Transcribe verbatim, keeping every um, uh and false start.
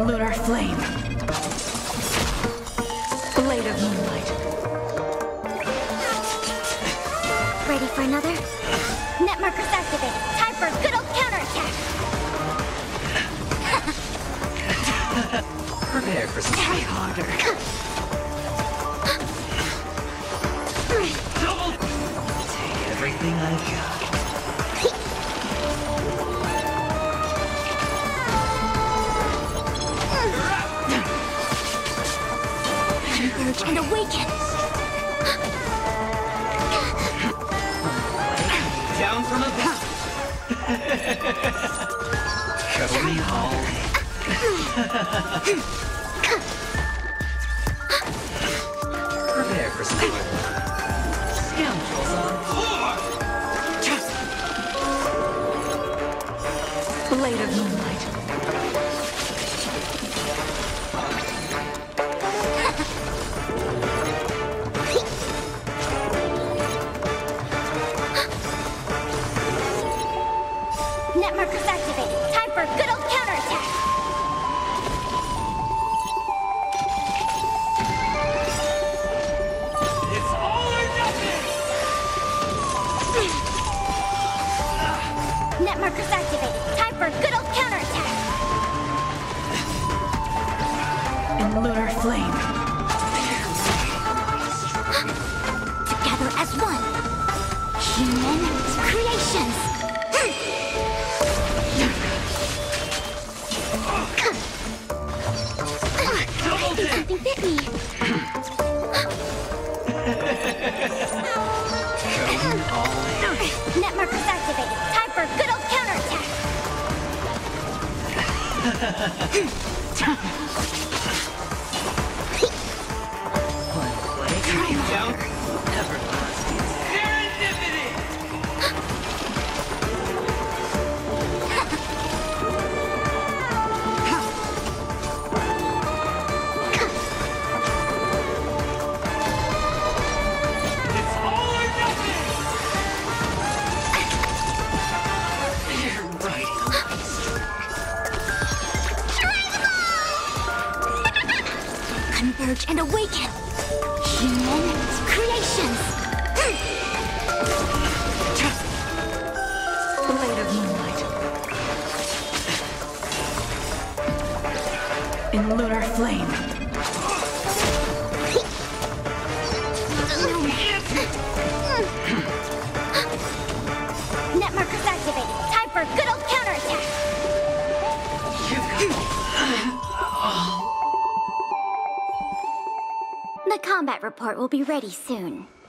In lunar flame. Blade of moonlight. Ready for another? Net markers activated. Time for a good old counterattack. Prepare for some. Try harder. Double. Take everything I got. Converge and awaken. Down from above. Show me all. Prepare for some fun. Scoundrels on board! Blade of moonlight. Net markers activated. Time for a good old counterattack. It's all or nothing! Net markers activated. Time for a good old counterattack. In lunar flame. Together as one. Human creations. Something bit me. Net markers activated. Time for a good old counterattack. One play. Down. Everlasting serendipity! It's all or nothing! You're right on my streak. Converge and awaken. Human creations. Blade of moonlight. In lunar flame. Net markers activated. Time for a good old counterattack. The combat report will be ready soon.